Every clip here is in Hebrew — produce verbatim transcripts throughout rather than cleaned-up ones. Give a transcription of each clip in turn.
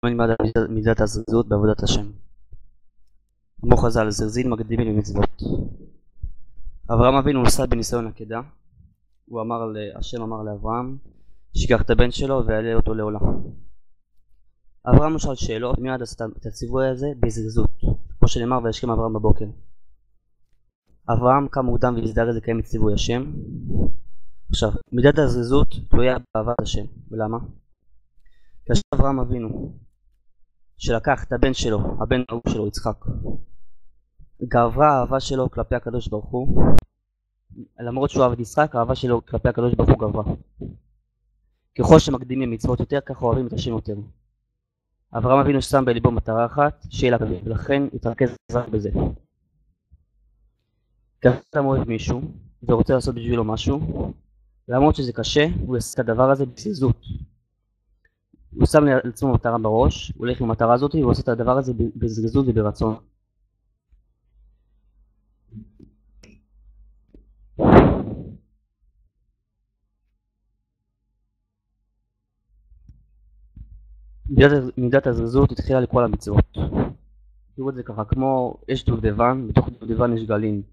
נלמד על מידת הזריזות בעבודת השם. אמרו חז"ל, זריזין מקדימים למצוות. אברהם אבינו נסע בניסיון עקדה. הוא אמר, השם אמר לאברהם שיקח את הבן שלו ויעלה אותו לעולה. אברהם שאל שאלות, מיד עשה את הציווי הזה בזריזות, כמו שנאמר וישכם אברהם בבוקר. אברהם קם מוקדם והזדרז לקיים את ציווי השם. עכשיו, מידת הזריזות תלויה באהבת השם. ולמה? כאשר אברהם אבינו שלקח את הבן שלו, הבן האהוב שלו יצחק, גברה האהבה שלו כלפי הקדוש ברוך הוא. למרות שהוא אהב את יצחק, האהבה שלו כלפי הקדוש ברוך הוא גברה. ככל שמקדימים מצוות יותר, כך אוהבים את השם יותר. אברהם אבינו שם בליבו מטרה אחת, שיהיה לה, ולכן התרכז רק בזה. כאשר אדם אוהב מישהו ורוצה לעשות בשבילו משהו, למרות שזה קשה, הוא יעשה את הדבר הזה בזריזות. הוא שם לעצמו מטרה בראש, הוא הולך עם המטרה הזאת, והוא עושה את הדבר הזה בזריזות וברצון. מידת הזריזות התחילה לכל המצוות. תראו את זה ככה, כמו יש דובדבן, בתוך דובדבן יש גלין.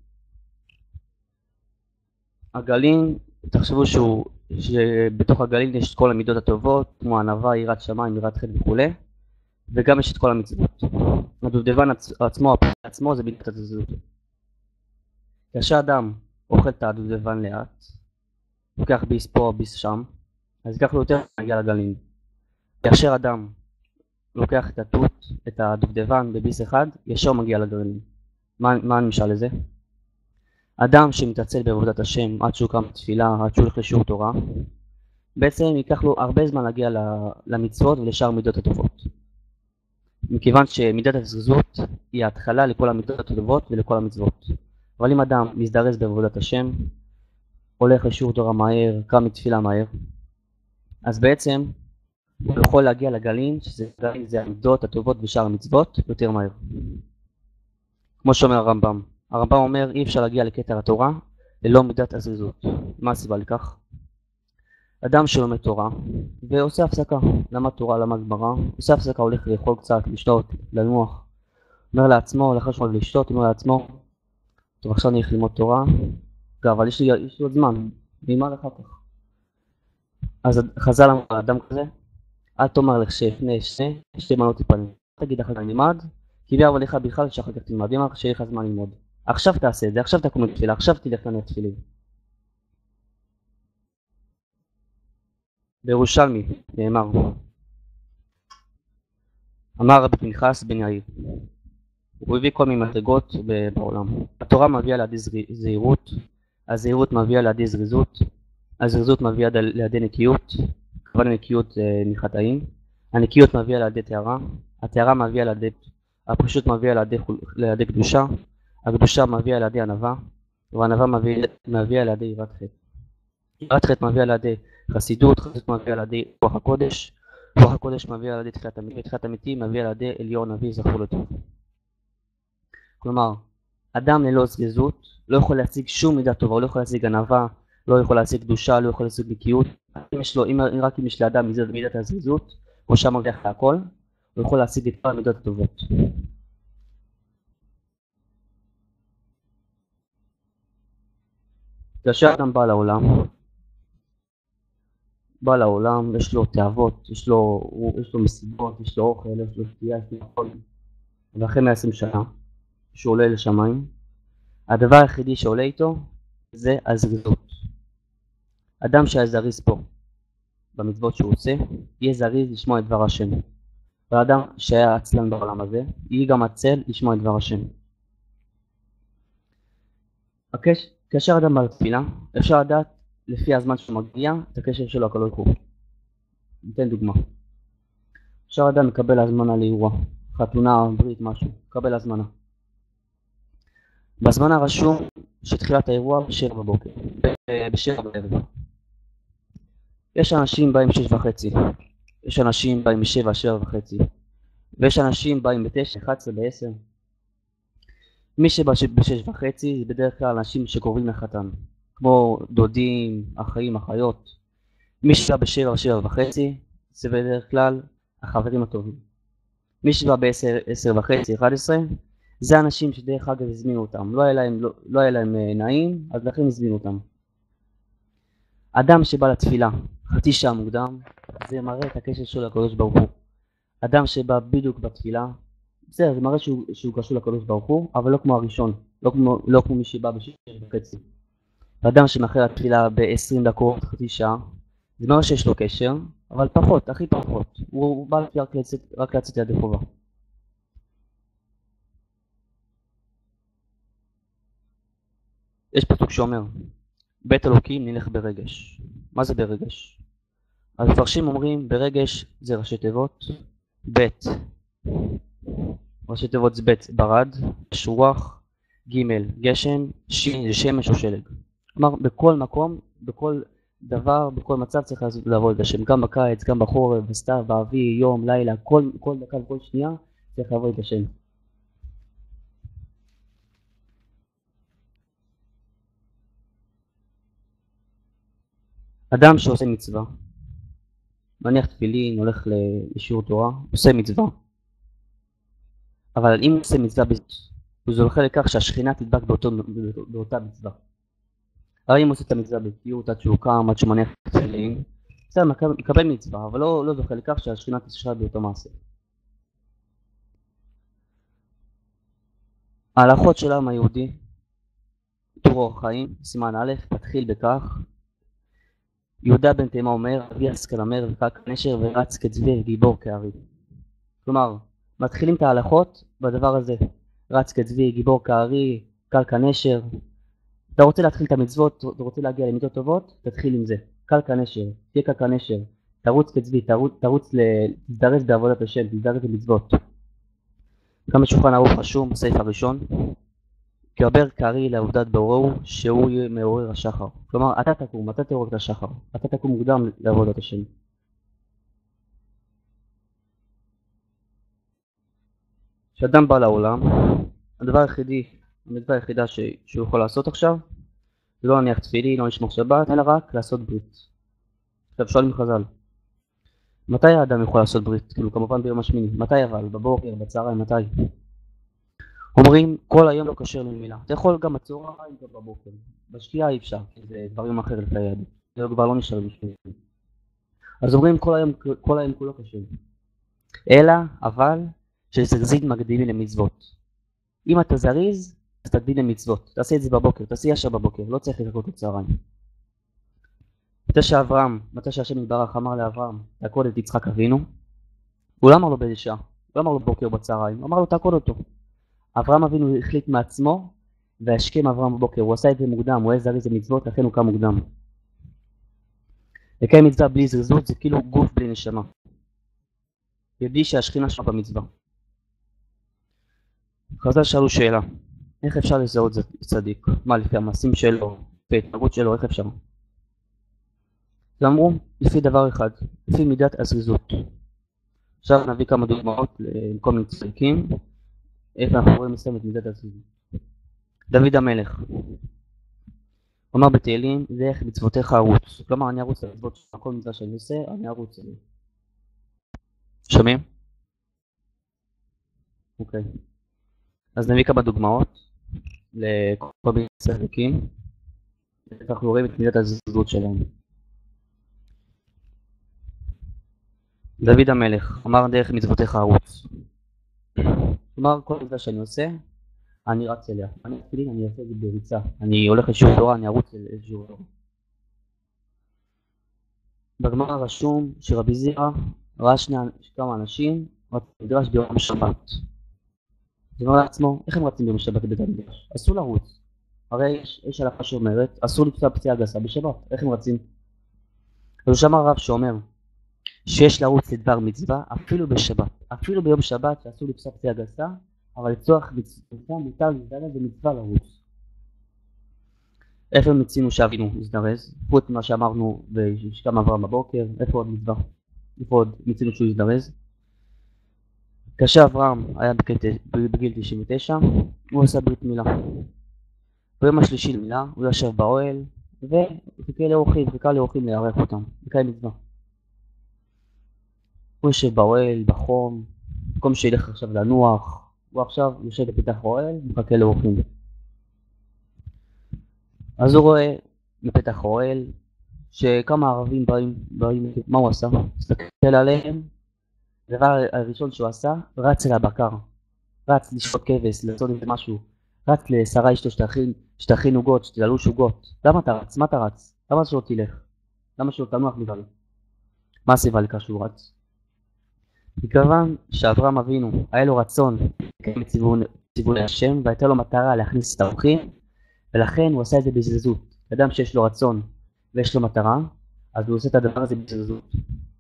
הגלין, תחשבו שהוא, שבתוך הגלין יש את כל המידות הטובות, כמו ענווה, יראת שמיים, יראת חטא וכו', וגם יש את כל המצוות. הדובדבן עצמו, עצמו זה מידת הזריזות. כאשר אדם אוכל את הדובדבן לאט, לוקח ביס פה או ביס שם, אז ייקח לו יותר להגיע לגלין. כאשר אדם לוקח את התות, את הדובדבן בביס אחד, ישר מגיע לגלין. מה, מה הנמשל לזה? אדם שמתעצל בעבודת השם עד שהוא קם תפילה, עד שהוא הולך לשיעור תורה, בעצם ייקח לו הרבה זמן להגיע למצוות ולשאר מידות הטובות. מכיוון שמידת הזריזות היא ההתחלה לכל המידות הטובות ולכל המצוות. אבל אם אדם מזדרז בעבודת השם, הולך לשיעור תורה מהר, קם מתפילה מהר, אז בעצם הוא יכול להגיע לגלין, שזה גלין זה המידות הטובות ושאר המצוות, יותר מהר. כמו שאומר הרמב"ם. הרמב"ם אומר, אי אפשר להגיע לכתר התורה ללא מידת הזריזות. מה הסיבה לכך? אדם שלומד תורה ועושה הפסקה, למד תורה, למד גמרא, עושה הפסקה, הולך לאכול קצת, לשתות, לנוח, אומר לעצמו, לאחר שהוא הולך לשתות, אומר לעצמו, טוב, עכשיו אני הולך ללמוד תורה, אבל יש לי, יש לי עוד זמן, נלמד אחר כך. אז חז"ל אמר לאדם כזה, אל תאמר לך שלפני שני, שתי מנות תיפלים. תגיד אחר כך נלמד, כי ביאר ולך בכלל שאחר כך תלמד, אמר שיהיה לך זמן ללמוד. עכשיו תעשה את זה, עכשיו תקום לתפילה, עכשיו תלך לנר תפילין. בירושלמי נאמר, אמר רבי פנחס בן יאיר, הוא הביא כל מיני מדרגות בעולם. התורה מביאה לידי זהירות, הזהירות מביאה לידי זריזות, הזריזות מביאה לידי נקיות, כוונה נקיות מחטאים, הנקיות מביאה לידי טהרה, הטהרה מביאה לידי, הפרישות מביאה לידי, לידי קדושה, הקדושה מביאה לידי ענווה, והענווה מביאה לידי יראת חטא. יראת חטא מביאה לידי חסידות, חסידות מביאה לידי רוח הקודש, רוח הקודש מביאה לידי תחיית המתים, תחיית המתים מביאה לידי אליהו הנביא זכור לטוב. כלומר, אדם ללא זריזות לא יכול להשיג שום מידה טובה, הוא לא יכול להשיג ענווה, לא יכול להשיג קדושה, לא יכול להשיג נקיות. אם יש לו, אם רק אם יש לאדם מידת הזריזות, הוא שם מרוויח להכל, הוא יכול להשיג את כל המידות הטובות. כאשר אדם בא לעולם, בא לעולם, יש לו תאוות, יש לו, יש לו מסיבות, יש לו אוכל, יש לו שתייה, יש לו הכל. ואחרי מאה ועשרים שנה, שהוא עולה לשמיים, הדבר היחידי שעולה איתו זה הזריזות. אדם שהיה זריז פה, במצוות שהוא עושה, יהיה זריז לשמוע את דבר השם. והאדם שהיה עצלן בעולם הזה, יהיה גם עצל לשמוע את דבר השם. כאשר אדם בא לתפילה, אפשר לדעת לפי הזמן שהוא מגיע את הקשר שלו הקדוש ברוך הוא. ניתן דוגמה. אפשר אדם מקבל הזמנה לאירוע, חתונה, ברית, משהו, מקבל הזמנה. בזמנה רשום שתחילת האירוע בשבע בבוקר, בשבע בערב. יש אנשים באים בשש וחצי, יש אנשים באים בשבע, שבע וחצי, ויש אנשים באים בתשע, אחת עשרה, בעשר. מי שבא בשש וחצי זה בדרך כלל אנשים שקרובים לחתן, כמו דודים, אחים, אחיות. מי שבא בשבע, שבע וחצי זה בדרך כלל החברים הטובים. מי שבא בעשר, עשר וחצי, אחת עשרה, זה אנשים שדרך אגב הזמינו אותם, לא היה להם, לא, לא היה להם נעים, אז לכן הזמינו אותם. אדם שבא לתפילה חצי שעה מוקדם, זה מראה את הקשר שלו לקדוש ברוך הוא. אדם שבא בדיוק בתפילה, בסדר, זה מראה שהוא, שהוא קשור לקדוש ברוך הוא, אבל לא כמו הראשון, לא כמו, לא כמו מי שבא בשש וחצי. אדם שמאחר לתפילה ב-עשרים דקות, חצי שעה, זה מראה שיש לו קשר, אבל פחות, הכי פחות. הוא, הוא בא לתפילה רק לצאת, רק לצאת ידי חובה. יש פסוק שאומר, בית אלוקים נלך ברגש. מה זה ברגש? המפרשים אומרים ברגש זה ראשי תיבות, בית, ראשי תיבות זה בית ברד, שרוח, ג' גשם, שין זה שמש או שלג. כלומר בכל מקום, בכל דבר, בכל מצב צריך לעבוד את השם, גם בקיץ, גם בחורף, בסתיו, באביב, יום, לילה, כל, כל דקה וכל שנייה צריך לעבוד את השם. אדם שעושה מצווה, מניח תפילין, הולך לשיעור תורה, עושה מצווה. אבל אם הוא עושה מצווה בזאת, הוא זוכה לכך שהשכינה תדבק באותו, באותה מצווה. הרי אם הוא עושה את המצווה בקיאות עד שהוא קם, עד שהוא מניח תפילין, בסדר, מקבל מצווה, אבל לא, לא זוכה לכך שהשכינה תשרה באותו מעשה. ההלכות של העם היהודי, טור אורח חיים, סימן א', תתחיל בכך, יהודה בן תימה אומר, אבי השכל אמר וקק נשר ורץ כצבי וגיבור כארי. כלומר, מתחילים את ההלכות בדבר הזה, רץ כצבי, גיבור כארי, קל כנשר. אתה רוצה להתחיל את המצוות, אתה רוצה להגיע למידות טובות, תתחיל עם זה. קל כנשר, תהיה קל כנשר, תרוץ כצבי, תרוץ, תרוץ להזדרז בעבודת השם, תזדרז למצוות. גם בשולחן ערוך רשום, בסעיף הראשון, כעבר כארי לעובדת בוראו, שהוא יהיה מעורר השחר. כלומר, אתה תקום, אתה תעורר את השחר, אתה תקום מוקדם לעבודת השם. כשאדם בא לעולם, הדבר היחידי, הדבר היחידה ש... שהוא יכול לעשות עכשיו, זה לא להניח תפילין, לא לשמור שבת, אלא רק לעשות ברית. עכשיו שואלים חז"ל, מתי האדם יכול לעשות ברית? כאילו כמובן ביום השמיני, מתי אבל? בבוקר, בצהריים, מתי? אומרים, כל היום לא כשר למילה. אתה יכול גם בצהריים, גם בבוקר. בשקיעה אי אפשר, כי זה דברים אחרים לפי היד. זה כבר לא נשאר בשביל. אז אומרים, כל היום, כל היום כולו כשר. אלא, אבל, שזריזים מקדימים למצוות. אם אתה זריז, אז תקדים למצוות. תעשה את זה בבוקר, תעשה ישר בבוקר, לא צריך לחכות לצהריים. מתי שאברהם, מתי שהשם יתברך אמר לאברהם, תעקוד את יצחק אבינו, הוא לא אמר לו באיזה שעה, הוא לא אמר לו בבוקר בצהריים, הוא אמר לו תעקוד אותו. אברהם אבינו החליט מעצמו, והשכם אברהם בבוקר, הוא עשה את זה מוקדם, הוא היה זריז למצוות, לכן הוא קם מוקדם. לקיים מצווה בלי זריזות זה כאילו גוף בלי נשמה. יודעי שהשכינה שם במצווה. חז"ל שאלו שאלה, איך אפשר לזהות צדיק? מה, לפי המעשים שלו, לפי ההתנהגות שלו, איך אפשר? ואמרו, לפי דבר אחד, לפי מידת הזריזות. עכשיו נביא כמה דוגמאות לכל מיני צדיקים, איך אנחנו רואים מסתם את מידת הזריזות. דוד המלך, הוא אמר בתהילים, זה איך מצוותיך ארוץ. כלומר, אני ארוץ למצוות של כל מצווה שאני עושה, אני ארוץ אליי. שומעים? אוקיי. אז נביא כמה דוגמאות לכל מיני צדיקים, אנחנו רואים את מידת הזריזות שלהם. דוד המלך אמר דרך מצוותיך ארוץ. כלומר, כל מצווה שאני עושה, אני רץ אליה. אני אפילו, אני אעשה את זה בריצה. אני הולך לשיעור תורה, אני ארוץ לשיעור תורה. בגמרא רשום שרבי זירא ראה שני כמה אנשים רצו למדרש ביום שבת. זה אומר לעצמו, איך הם רצים ביום שבת לבית המדרש? אסור לרוץ. הרי יש, יש הלכה שאומרת, אסור לפצוע פציעה גסה בשבת. איך הם רצים? אז הוא שמע רב שאומר שיש לרוץ לדבר מצווה אפילו בשבת. אפילו ביום שבת שאסור לפצוע פציעה גסה, אבל לצורך מצווה מותר להזדרז במצווה לרוץ. איפה מצינו שאבינו יזדרז? חוץ מה שאמרנו ושקם אברהם בבוקר, איפה עוד מצווה? איפה עוד מצינו שהוא יזדרז? כאשר אברהם היה בגיל תשעים ותשע, הוא עשה ברית מילה. ביום השלישי למילה הוא ישב באוהל וחיכה לאורחים, חיכה לאורחים לארח אותם, חיכה מצווה. הוא יושב באוהל, בחום, במקום שילך עכשיו לנוח, הוא עכשיו יושב בפתח אוהל, מחכה לאורחים. אז הוא רואה בפתח אוהל שכמה ערבים באים, באים, מה הוא עשה? הסתכל עליהם, הדבר הראשון שהוא עשה, רץ אל הבקר, רץ לשחוט כבש, לעשות איזה משהו, רץ לשרה אשתו שתכין, שתכין עוגות, שתללוש עוגות. למה אתה רץ? מה אתה רץ? למה שלא תלך? למה שלא תנוח בכלל? מה הסיבה לכך שהוא רץ? מכיוון שאברהם אבינו היה לו רצון לקיים את ציווי השם, והייתה לו מטרה להכניס את האורחים, ולכן הוא עשה את זה בזריזות. אדם שיש לו רצון ויש לו מטרה, אז הוא עושה את הדבר הזה בזריזות.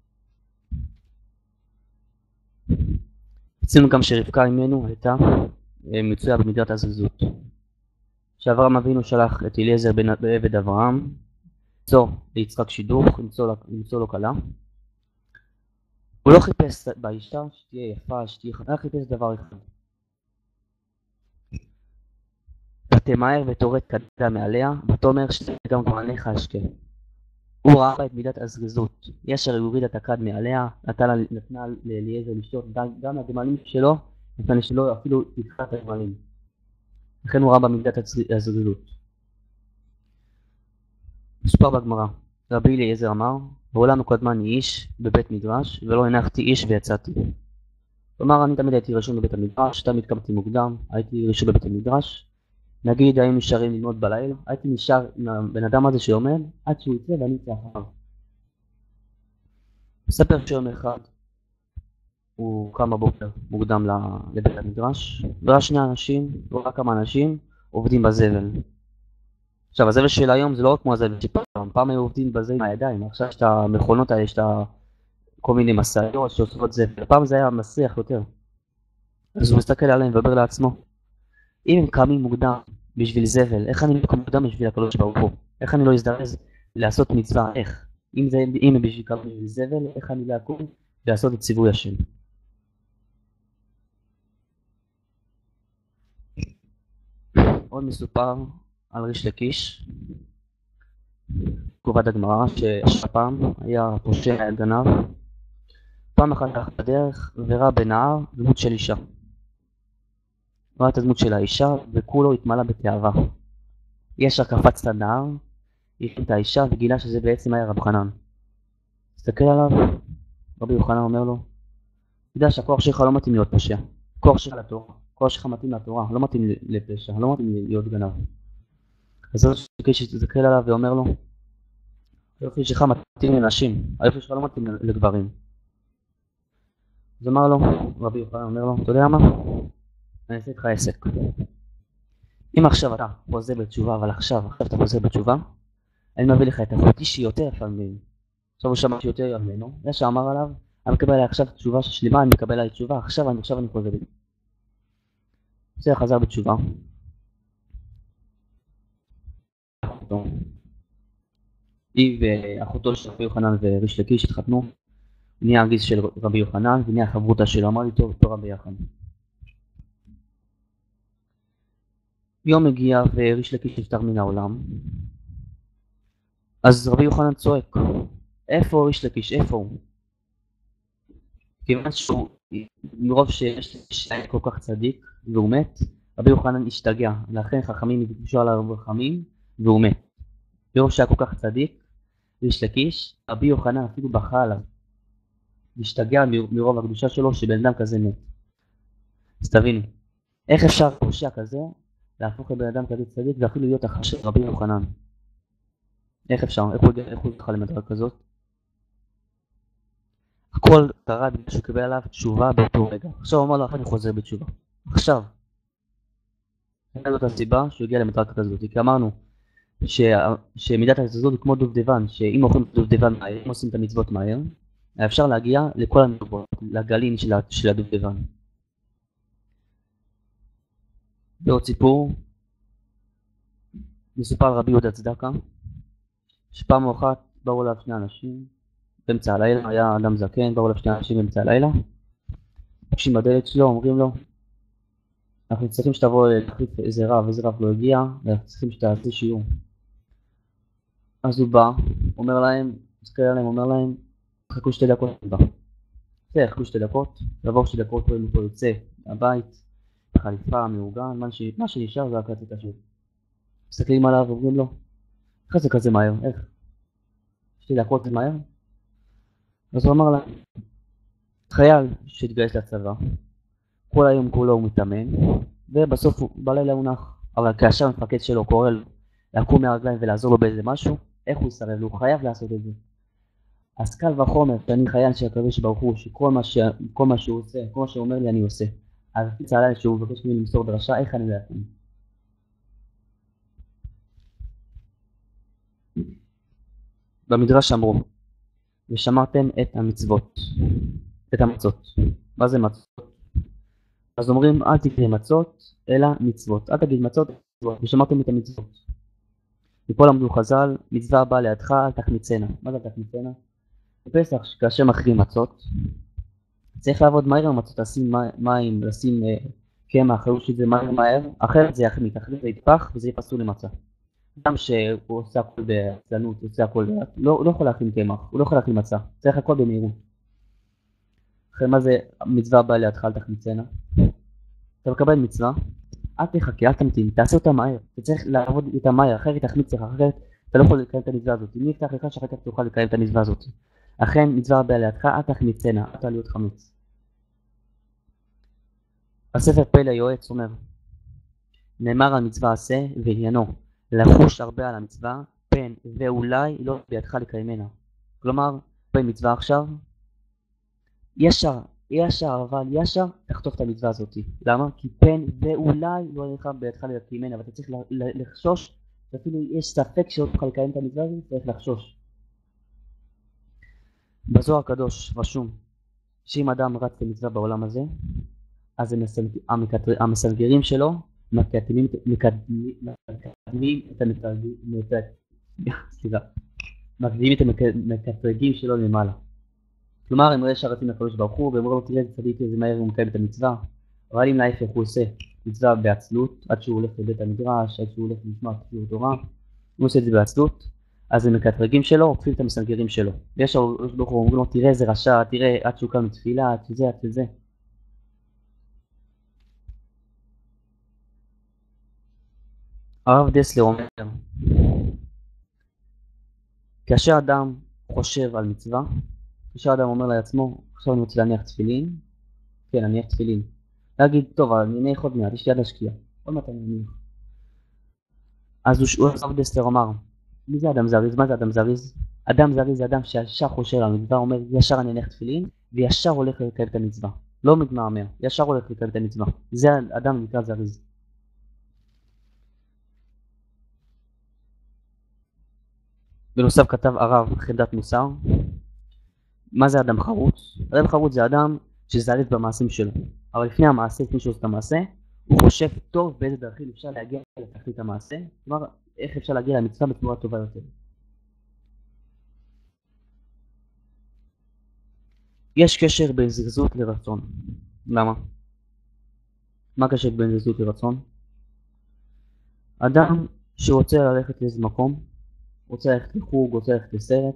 אצלנו גם שרבקה ממנו הייתה מצויה במידת הזריזות. שאברהם אבינו שלח את אליעזר בן עבד אברהם, למצוא ליצחק שידוך, למצוא, למצוא לו כלה. הוא לא חיפש באישה שתהיה יפה, שתהיה חדה, חיפש דבר אחד. ותמהר ותורד קדה מעליה, ותאמר שגם גמליך אשכה. הוא ראה בה את מידת הזריזות. ישר הוא הוריד את הכד מעליה, נתנה, נתנה לאליעזר לשתות, גם לגמלים שלו, נתנה שלו אפילו לקחת את הגמלים. לכן הוא ראה בה מידת הזריזות. מסופר בגמרא, רבי אליעזר אמר, בעולם הקודמני איש בבית מדרש, ולא הנחתי איש ויצאתי. כלומר, אני תמיד הייתי ראשון בבית המדרש, תמיד קמתי מוקדם, הייתי ראשון בבית המדרש. נגיד, היינו נשארים ללמוד בלילה, הייתי נשאר עם הבן אדם הזה שעומד, עד שהוא יצא ואני יצא אחריו. מספר שיום אחד, הוא קם בבוקר מוקדם לבית המדרש, וראה שני אנשים, וראה כמה אנשים, עובדים בזבל. עכשיו, הזבל של היום זה לא רק כמו הזבל שפעם, פעם היו עובדים בזה עם הידיים, עכשיו יש את המכונות האלה, יש את כל מיני מסעיות שעושות זבל, פעם זה היה מסריח יותר. אז הוא מסתכל עליהם ואומר לעצמו, אם הם קמים מוקדם בשביל זבל, איך אני לא קם מוקדם בשביל הקדוש ברוך הוא? איך אני לא אזדרז לעשות מצווה? איך? אם, זה, אם הם בשביל קמים בשביל זבל, איך אני לא אקום לעשות את ציווי השם? עוד מסופר על ריש לקיש, תגובת הגמרא, שהפעם היה פושע על גנב, פעם אחת הלך בדרך וראה בנהר דמות של אישה. ראה את הדמות של האישה וכולו התמלא בתאווה. ישר קפץ לנהר, הכין את האישה וגילה שזה בעצם היה רב חנן. הסתכל עליו, רבי יוחנן אומר לו, תדע שהכוח שלך לא מתאים להיות פושע, הכוח שלך לתורה, הכוח שלך מתאים לתורה, לא מתאים לפשע, לא מתאים להיות גנב. אז ריש לקיש הסתכל עליו ואומר לו, היופי שלך מתאים לנשים, היופי שלך לא מתאים לגברים. אז אמר לו, רבי יוחנן אומר לו, אתה יודע מה? אני אעשה איתך עסק. אם עכשיו אתה חוזר בתשובה, אבל עכשיו, עכשיו אתה חוזר בתשובה, אני מביא לך את אחותי שהיא יותר יפה ממנו. עכשיו הוא שמע שהיא יותר יפה ממנו, ישר אמר עליו, אני מקבל עליה עכשיו תשובה ששלימה, אני מקבל עליה תשובה, עכשיו אני, עכשיו אני חוזר בתשובה. זה חזר בתשובה. היא ואחותו של רבי יוחנן וריש לקיש התחתנו, נהיה הגיס של רבי יוחנן ונהיה חברותה שלו, אמר לי טוב, תורה ביחד. יום הגיע וריש לקיש נפטר מן העולם. אז רבי יוחנן צועק, איפה ריש לקיש? איפה הוא? כיוון שהוא, מרוב שיש לקיש היה כל כך צדיק והוא מת, רבי יוחנן השתגע, לכן חכמים הקדישו עליו רחמים והוא מת. מרוב שהיה כל כך צדיק, ריש לקיש, רבי יוחנן אפילו בכה עליו. השתגע מרוב הקדושה שלו שבן אדם כזה מת. אז תבינו, איך אפשר פושע כזה להפוך לבן אדם כזה צדיק ואפילו להיות אחר של רבי יוחנן? איך אפשר? איך הוא זכה למדרגה כזאת? הכל קרה בגלל שהוא קיבל עליו תשובה באותו רגע. עכשיו הוא אמר לו, אני חוזר בתשובה. עכשיו. אין לו את הסיבה שהוא הגיע למדרגה כזאת. כי אמרנו שמידת הזריזות היא כמו דובדבן, שאם אוכלים דובדבן מהר, אם עושים את המצוות מהר, אפשר להגיע לכל המדרגות, לגלים של הדובדבן. בעוד סיפור, מסופר על רבי יהודה צדקה, שפעם אחת באו אליו שני אנשים באמצע הלילה, היה אדם זקן, באו אליו שני אנשים באמצע הלילה, פוגשים בדלת שלו, אומרים לו, אנחנו צריכים שתבוא להחליף איזה רב, איזה רב לא הגיע, ואנחנו צריכים שתעשי שיעור. אז הוא בא, אומר להם, מסתכל עליהם, אומר להם, חכו שתי דקות בא. זה יחכו שתי דקות, לעבור שתי דקות רואים אותו יוצא מהבית, חליפה, מאורגן, מה שנשאר זה רק לצאת לשוק. מסתכלים עליו ואומרים לו, איך זה כזה מהר, איך? שתי דקות זה מהר? אז הוא אמר לה, חייל שהתגייס לצבא, כל היום כולו הוא מתאמן, ובסוף הוא בלילה הוא נח. אבל כאשר המפקד שלו קורא לו לקום מהרגליים ולעזור לו באיזה משהו, איך הוא יסרב? הוא חייב לעשות את זה. אז קל וחומר, שאני חייל של הקדוש ברוך הוא, שכל מה, ש... כל מה שהוא עושה, כל מה שהוא אומר לי אני עושה. אז הפיץ עליי שהוא מבקש ממני למסור דרשה, איך אני להפעיל? במדרש אמרו, ושמרתם את המצוות, את המצות. מה זה מצות? אז אומרים, אל תקרא מצות, אלא מצוות. אל תגיד מצות, ושמרתם את המצוות. ופה למדו חז"ל, מצווה הבאה לידך, אל תחמיצנה. מה זה תחמיצנה? בפסח, כאשר מכריעים מצות, צריך לעבוד מהר עם מצות, לשים מים, לשים קמח, חלוש את זה מהר מהר, אחרת זה יחמיץ, אחרת זה יתפח וזה יפסול למצה. אדם שהוא עושה הכל בעצלנות, הוא עושה הכל לאט, לא, לא יכול להכין קמח, הוא לא יכול להכין מצה, צריך הכל במהירות. אחרי מה זה מצווה הבאה לידך, אל תחמיצנה? אתה מקבל מצווה, אל תחכה, אל תמתין, תעשה אותה מהר, אתה צריך לעבוד איתה מהר, אחרת תחמיץ לך, אחרת אתה לא יכול לקיים את המצווה הזאת, אם יפתח לך שאחר כך תוכל לקיים את המצווה הזאת. אכן מצווה הבאה לידך, אל תחמיצנה, אל תעלי להיות חמיץ. הספר פלא יועץ אומר, נאמר על מצווה עשה ועניינו, לחוש הרבה על המצווה, פן ואולי לא בידך לקיימנה. כלומר, במצווה עכשיו, ישר, ישר, אבל ישר תחטוף את המצווה הזאת. למה? כי פן ואולי לא ידך בידך לקיימנה, ואתה צריך לחשוש, ואפילו יש ספק שלא תוכל לקיים את המצווה הזאת, צריך לחשוש. בזוהר הקדוש רשום, שאם אדם רץ למצווה בעולם הזה, אז המסנגרים שלו מקדמים את המקטרגים שלו למעלה. כלומר, הם רואים שרצים לקדוש ברוך הוא, והם רואים תראה צדיק איזה מהר הוא מקיים את המצווה, אבל אם להפך הוא עושה מצווה בעצלות, עד שהוא הולך לבית המדרש, עד שהוא הולך לשמוע שיעור תורה, הוא עושה את זה בעצלות, אז הם מקטרגים שלו, עוקפים את המסנגרים שלו. ויש הקדוש ברוך הוא אומרים לו, תראה איזה רשע, תראה עד שהוא קם מתפילה, עד שזה, עד שזה. הרב דסלר אומר, כאשר אדם חושב על מצווה, כאשר אדם אומר לעצמו, עכשיו אני רוצה להניח תפילין, כן, אני אניח תפילין, להגיד, טוב, אני אניח עוד מעט, יש לי יד להשקיע, עוד מעט אני אניח. אז הרב דסלר אמר, מי זה אדם זריז? מה זה אדם זריז? אדם זריז זה אדם שישר חושב על מצווה, אומר, ישר אני אניח תפילין, וישר הולך לקיים את המצווה, לא מתמהמה, ישר הולך לקיים את המצווה, זה אדם נקרא זריז. בנוסף כתב הרב חמדת מוסר, מה זה אדם חרוץ? אדם חרוץ זה אדם שזריז במעשים שלו, אבל לפני המעשה, לפני שהוא עושה את המעשה, הוא חושב טוב באיזה דרכים אפשר להגיע לתכלית המעשה, כלומר איך אפשר להגיע למצווה בצורה טובה יותר. יש קשר בין זריזות לרצון. למה? מה הקשר בין זריזות לרצון? אדם שרוצה ללכת לאיזה מקום, רוצה ללכת לחוג, רוצה ללכת לסרט,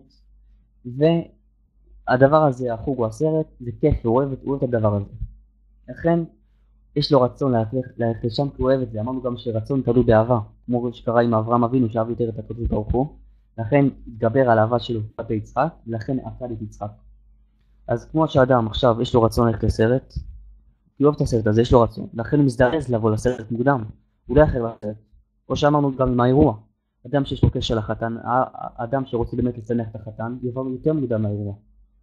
והדבר הזה, החוג או הסרט, זה כיף, הוא אוהב, הוא אוהב את הדבר הזה. לכן, יש לו רצון ללכת לשם, כי הוא אוהב את זה. אמרנו גם שרצון תלוי באהבה, כמו שקרה עם אברהם אבינו, שאהב יותר את הקדוש ברוך הוא, לכן התגבר על האהבה שלו כלפי יצחק, ולכן עקד את יצחק. אז כמו שאדם עכשיו יש לו רצון ללכת לסרט, כי הוא אוהב את הסרט הזה, יש לו רצון, לכן הוא מזדרז לבוא לסרט מוקדם, הוא לא יאחר לסרט. כמו שאמרנו גם עם האירוע, אדם שיש לו קשר לחתן, אדם שרוצה באמת לצנח את החתן, יבוא יותר מוקדם מהאירוע.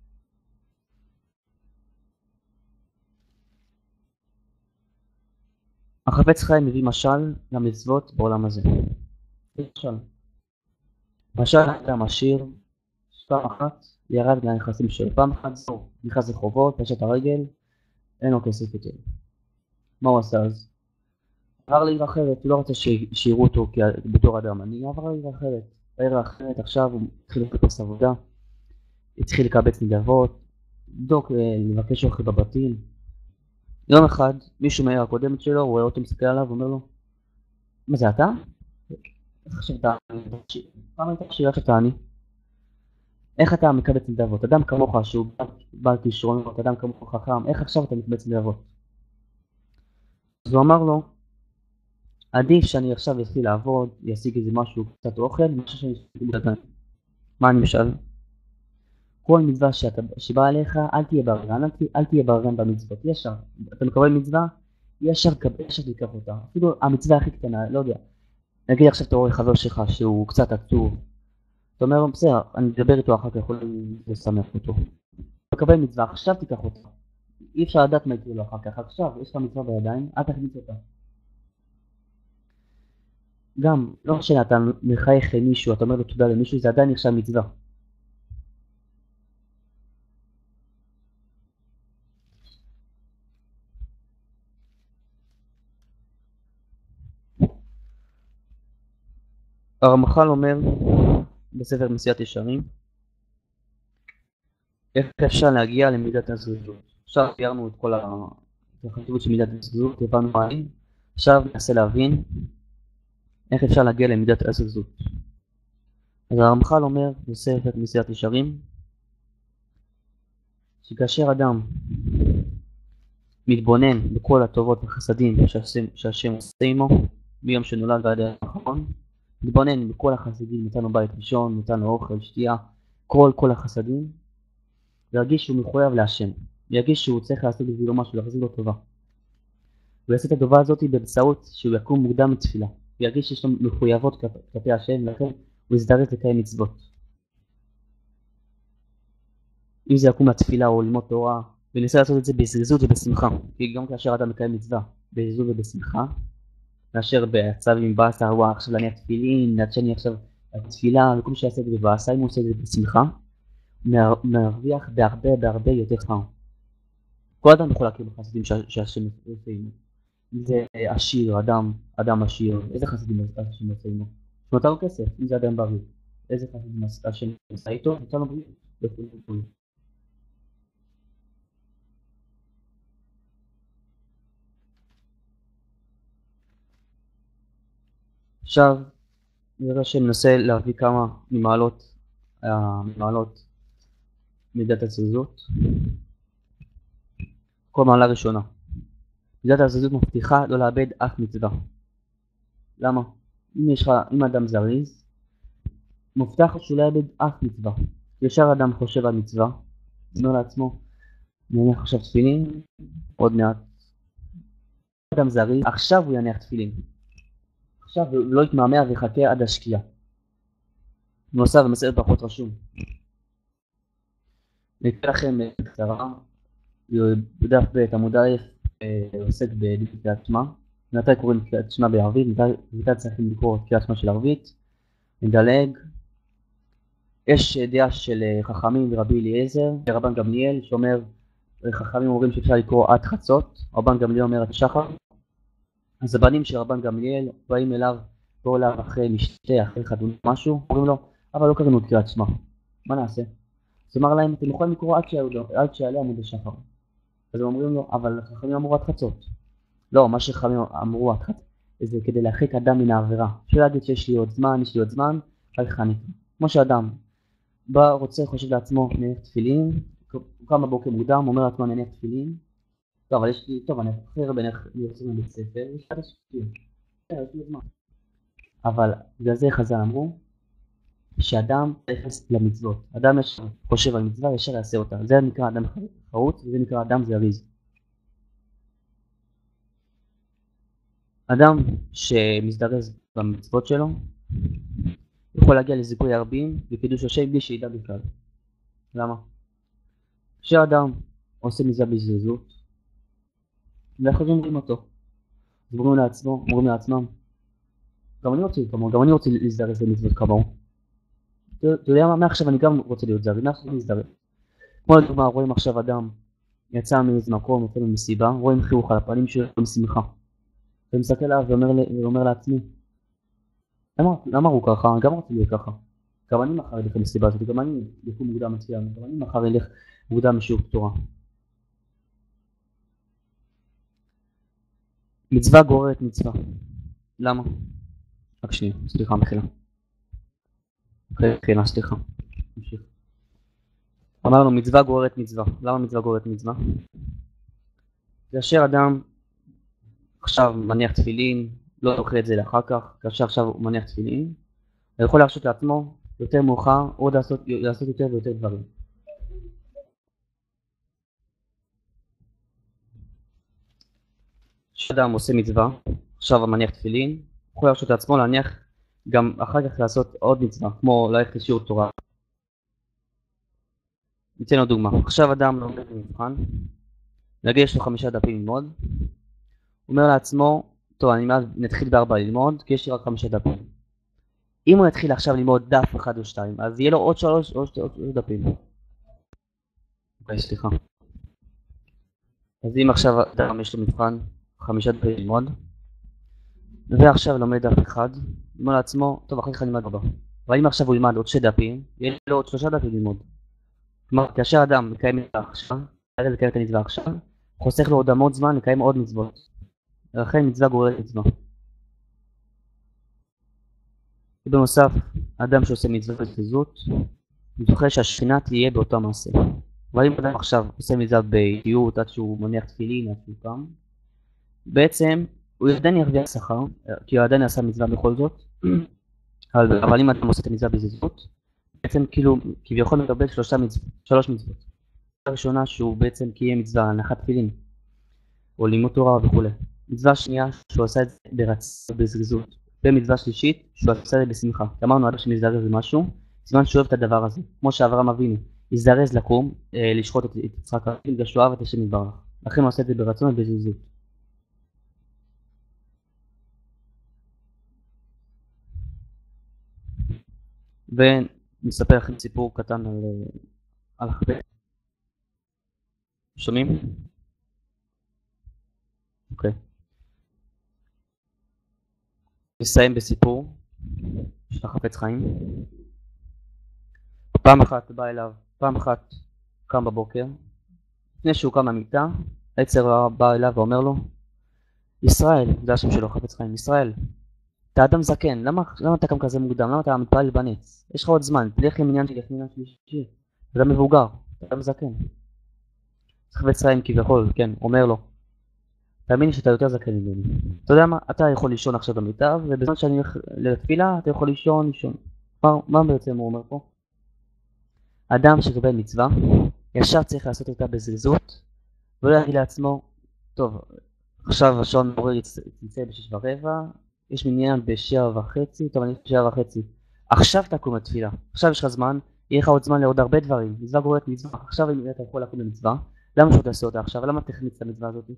החפץ חיים מביא משל למצוות בעולם הזה. משל. משל אדם עשיר, פעם אחת ירד לנכסים שלו, פעם אחת זו, נכנס לחובות, פשט הרגל, אין לו כסף יותר. מה הוא עשה אז? עבר לעיר אחרת, הוא לא רוצה שיראו אותו בתור אדם עני, עבר לעיר אחרת. בעיר אחרת עכשיו הוא התחיל לחפש עבודה, התחיל לקבץ נדבות, לבדוק, לבקש אוכל בבתים. יום אחד, מישהו מהעיר הקודמת שלו, הוא רואה אותו מסתכל עליו ואומר לו, מה זה אתה? איך עכשיו אתה עני? פעם הייתה עשיר, איך אתה עני? איך אתה מקבץ נדבות? אדם כמוך שהוא בעל כישרונות, אדם כמוך חכם, איך עכשיו אתה מקבץ נדבות? אז הוא אמר לו, עדיף שאני עכשיו אתחיל לעבוד, ישיג איזה משהו, קצת אוכל, משהו שאני אשיג בגן. מה אני משל? כל מצווה שאתה, שבא עליך, אל תהיה ברגן, אל, אל תהיה ברגן במצוות, ישר. אתה מקבל מצווה, ישר, ישר תיקח אותה. אפילו המצווה הכי קטנה, לא יודע. נגיד עכשיו אתה רואה חבר שלך שהוא קצת עצוב, אתה אומר, בסדר, אני אדבר איתו אחר כך, יכול לשמח אותו. אתה מקבל מצווה, עכשיו תיקח אותה. אי אפשר לדעת מה יקרה לו אחר כך, עכשיו, יש לך מצווה בידיים, אל תכניס אותה. גם, לא משנה, אתה מחייך למישהו, אתה אומר לו תודה למישהו, זה עדיין נחשב מצווה. הרמח"ל אומר בספר מסיעת ישרים, איך אפשר להגיע למידת הזריזות. עכשיו תיארנו את כל החשיבות של מידת הזריזות, הבנו מה היא, עכשיו ננסה להבין איך אפשר להגיע למידת הזריזות. אז הרמח"ל אומר בספר מסיעת ישרים, שכאשר אדם מתבונן בכל הטובות והחסדים שהשם עושה עמו, מיום שנולד ועד האחרון, מתבונן בכל החסדים, נתן לו בית ראשון, נתן לו אוכל, שתייה, כל כל החסדים, וירגיש שהוא מחויב להשם, וירגיש שהוא צריך לעשות בשבילו משהו, להחזיר לו טובה. הוא יעשה את הטובה הזאת באמצעות שהוא יקום מוקדם מתפילה, וירגיש שיש לו מחויבות כלפי השם, ולכן הוא יזדרז לקיים מצוות. אם זה יקום לתפילה או ללמוד תורה, וניסה לעשות את זה בזריזות ובשמחה, כי גם כאשר אדם מקיים מצווה בזריזות ובשמחה, מאשר בעצב עם בעשה, הוא עכשיו להניח תפילין, עד שאני עכשיו התפילה, וכל מי שיעשה את זה בבעשה, אם הוא עושה את זה בשמחה, מרוויח בהרבה בהרבה יותר חם. כל אדם יכול להכיר בחסדים שהשם עושה עמו. אם זה עשיר, אדם, אדם עשיר, איזה חסדים השם עושה עמו? נותן לו כסף, אם זה אדם בריא, איזה חסדים השם עושה איתו? נותן לו בריאות. עכשיו נראה שמנסה להביא כמה ממעלות, ממעלות מידת הזריזות. כל מעלה ראשונה, מידת הזריזות מבטיחה לא לאבד אף מצווה. למה? אם יש לך, אם אדם זריז, מובטח שהוא לא יאבד אף מצווה. ישר אדם חושב על מצווה, אומר לעצמו, נניח עכשיו תפילין, עוד מעט. אדם זריז, עכשיו הוא יניח תפילין. עכשיו הוא לא יתמהמה ויחכה עד השקיעה. נוסף ומסעד פחות רשום. נקרא לכם בקצרה, בדף ב' עמוד א' עוסק בקריאת שמע. מתי קוראים קריאת שמע בערבית, מתי צריכים לקרוא קריאת שמע של ערבית. נדלג. יש דעה של חכמים ורבי אליעזר, רבן גמליאל, שאומר, חכמים אומרים שאפשר לקרוא עד חצות, רבן גמליאל אומר עד שחר. אז הבנים של רבן גמליאל באים אליו, בואו אליו אחרי משתה, אחרי חתונה משהו, אומרים לו, אבל לא קראנו קריאת שמע, מה נעשה? אז אמר להם, אתם יכולים לקרוא עד שיעלה עמוד השחר. אז הם אומרים לו, אבל חכמים אמרו עד חצות. לא, מה שחכמים אמרו עד חצות, זה כדי להרחיק אדם מן העבירה. אפשר להגיד שיש לי עוד זמן, יש לי עוד זמן, רק חניך. כמו שאדם בא, רוצה, חושב לעצמו, נניח תפילין, הוא קם בבוקר מוקדם, אומר לעצמו, נניח תפילין, טוב, אבל יש לי, טוב, אני אחר בנך לרצות מבית ספר, יש לי שפיר, יש לי זמן. אבל בגלל זה חז"ל אמרו, שאדם יחס למצוות. אדם חושב על מצווה, ישר יעשה אותה. זה נקרא אדם חרוץ, וזה נקרא אדם זריז. אדם שמזדרז במצוות שלו, יכול להגיע לזיכוי הרבים וקידוש השם בלי שידע בכלל. למה? כשאדם עושה מצווה בזריזות, ואחרים אומרים אותו. אז אומרים לעצמו, אומרים לעצמם, גם אני רוצה כמוהו, גם אני רוצה להזדרז במצוות כמוהו. אתה יודע מה, מעכשיו אני גם רוצה להיות זריז, מעכשיו אני להזדרז. כמו לדוגמה, רואים עכשיו אדם, יצא מאיזה מקום, יצא ממסיבה, רואים חיוך על הפנים שלו משמחה. ומסתכל עליו ואומר לעצמי, למה, למה הוא ככה? אני גם רוצה להיות ככה. גם אני מחר אלך למסיבה הזאת, גם אני יקום מוקדם מצוין, גם אני מחר אלך מוקדם משיעור תורה. מצווה גוררת מצווה. למה? רק שנייה, סליחה, מחילה. מחילה, סליחה. נמשיך. אמרנו מצווה גוררת מצווה. למה מצווה גוררת מצווה? כאשר אדם עכשיו מניח תפילין, לא דוחה את זה לאחר כך, כאשר עכשיו הוא מניח תפילין, הוא יכול להרשות לעצמו יותר מאוחר עוד לעשות, לעשות יותר ויותר דברים. כשאדם עושה מצווה, עכשיו מניח תפילין, הוא יכול להרשות לעצמו להניח גם אחר כך לעשות עוד מצווה, כמו ללכת לשיעור תורה. ניתן לו דוגמה. עכשיו אדם לומד במבחן, נגיד יש לו חמישה דפים ללמוד, הוא אומר לעצמו, טוב, אני נתחיל בארבע ללמוד, כי יש לי רק חמישה דפים. אם הוא יתחיל עכשיו ללמוד דף אחד או שתיים, אז יהיה לו עוד שלוש או עוד דפים. אוקיי, סליחה. אז אם עכשיו אדם יש לו מבחן, חמישה דפים ללמוד, ועכשיו לומד דף אחד, הוא אומר לעצמו, טוב, אחרי כך אני אלמד ארבע. אבל אם עכשיו הוא ילמד עוד שתי דפים, יהיה לו עוד שלושה דפים ללמוד. כלומר, כאשר אדם מקיים מצווה עכשיו, הרי לקיים את המצווה עכשיו, חוסך לו עוד המון זמן לקיים עוד מצוות. ולכן מצווה גוררת מצווה. ובנוסף, האדם שעושה מצווה בזריזות, הוא זוכה שהשכינה תהיה באותו מעשה. אבל אם אדם עכשיו עושה מצווה באיטיות עד שהוא מניח תפילין, עד שהוא קם, בעצם הוא עדיין ירוויח שכר, כי הוא עדיין עשה מצווה בכל זאת, אבל אם אדם עושה את המצווה בזריזות, בעצם כאילו כביכול מקבל שלושה מצוות, שלוש מצוות. הראשונה שהוא בעצם קיים מצווה הנחת תפילין, או לימוד תורה וכו'. מצווה שנייה שהוא עושה את זה ברצון בזריזות. ומצווה שלישית שהוא עושה את זה בשמחה. אמרנו אדם שמזדרז במשהו, סימן שהוא אוהב את הדבר הזה. כמו שאברהם אבינו הזדרז לקום, אה, לשחוט את יצחק אבינו, בגלל שהוא אהב את השם יתברך. לכן הוא עושה את זה ברצון ובזריזות. ונספר לכם סיפור קטן על, על החפץ. שומעים? אוקיי. נסיים בסיפור של החפץ חיים. פעם אחת בא אליו, פעם אחת קם בבוקר, לפני שהוא קם מהמיטה, היצר הרע בא אליו ואומר לו, ישראל, זה השם שלו, חפץ חיים, ישראל, אתה אדם זקן, למה, למה אתה קם כזה מוקדם? למה אתה מתפלל בנץ? יש לך עוד זמן, תלך למניין תלך למניין שלישי, אתה אדם מבוגר, אתה אדם זקן. חפץ חיים כביכול, כן, אומר לו, תאמין לי שאתה יותר זקן ממני. אתה יודע מה, אתה יכול לישון עכשיו במיטה, ובזמן שאני הולך לתפילה, אתה יכול לישון, לישון. מה, מה בעצם הוא אומר פה? אדם שקבל מצווה, ישר צריך לעשות אותה בזריזות, ולא להגיד לעצמו, טוב, עכשיו השעון מעורר יצא בשש ורבע, יש מניין בשבע וחצי, טוב אני בשבע וחצי, עכשיו תקום לתפילה, עכשיו יש לך זמן, יהיה לך עוד זמן לעוד הרבה דברים, מצווה גוררת מצווה, עכשיו אם אתה יכול לקום למצווה, למה שאתה תעשה אותה עכשיו, למה תחמיץ את המצווה הזאת?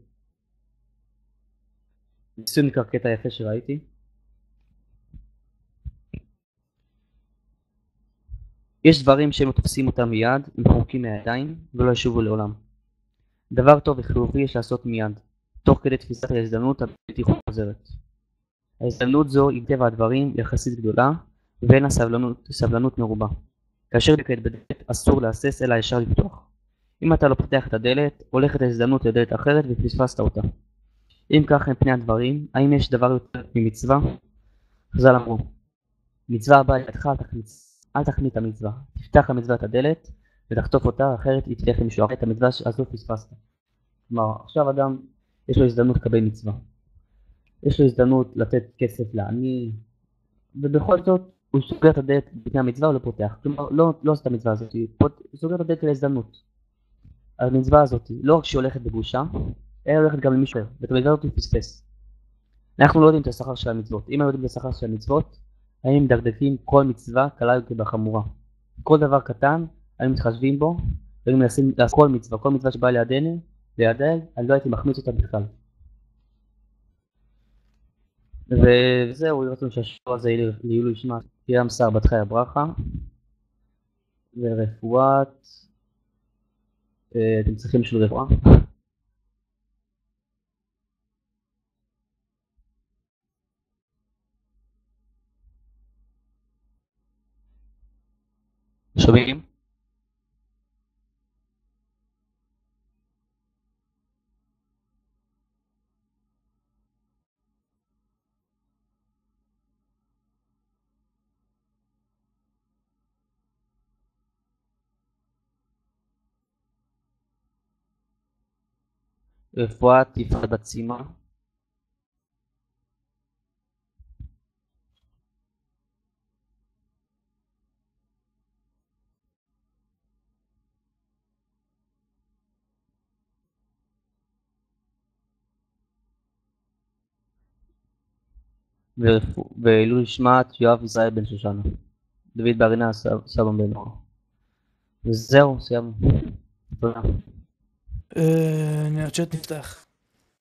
ניסוי נקרא קטע יפה שראיתי. יש דברים שהם תופסים אותם מיד, הם חורקים מהידיים ולא ישובו לעולם. דבר טוב וחיובי יש לעשות מיד, תוך כדי תפיסת ההזדמנות הבלתי חוזרת. ההזדמנות זו היא טבע הדברים יחסית גדולה, ואין לה סבלנות, סבלנות מרובה. כאשר דקת בדלת אסור להסס אלא ישר לפתוח. אם אתה לא פותח את הדלת, הולכת ההזדמנות לדלת אחרת ופספסת אותה. אם כך הם פני הדברים, האם יש דבר יותר ממצווה? חז"ל אמרו, מצווה הבאה לידך אל תחמיץ, אל תחמיץ את המצווה, תפתח המצווה את הדלת ותחטוף אותה, אחרת היא תלך למישהו אחר, את המצווה הזו פספסת. כלומר, עכשיו אדם יש לו הזדמנות לקבל מצווה, יש לו הזדמנות לתת כסף לעני, ובכל זאת הוא סוגר את הדלת בפני המצווה או לא פותח, כלומר לא, לא עושה את המצווה הזאת, הוא סוגר את הדלת להזדמנות. המצווה הזאת לא רק שהיא הולכת בגושה, אלא הולכת גם למישהו אחר, ואת המצווה הזאת הוא פספס. אנחנו לא יודעים את השכר של המצוות. אם אנחנו יודעים את השכר של המצוות, היינו מדקדקים כל מצווה קלה כבחמורה. כל דבר קטן, היינו מתחשבים בו, והיינו מנסים לעשות כל מצווה, כל מצווה שבאה לידינו, לידיי, אני לא הייתי מחמיץ אותה בכלל. וזהו, רצינו שהשיעור הזה יהיה לעילוי נשמת ים שר בת חיה ברכה, ורפואת, אתם צריכים בשביל רפואה? שומעים? רפואת יפעת בת סימה. ורפו- ועילוי נשמת יואב ישראל בן שושנה. דוד בארינה סב- סבא בן נוער. וזהו, סיימנו. תודה. אה, הצ'אט נפתח.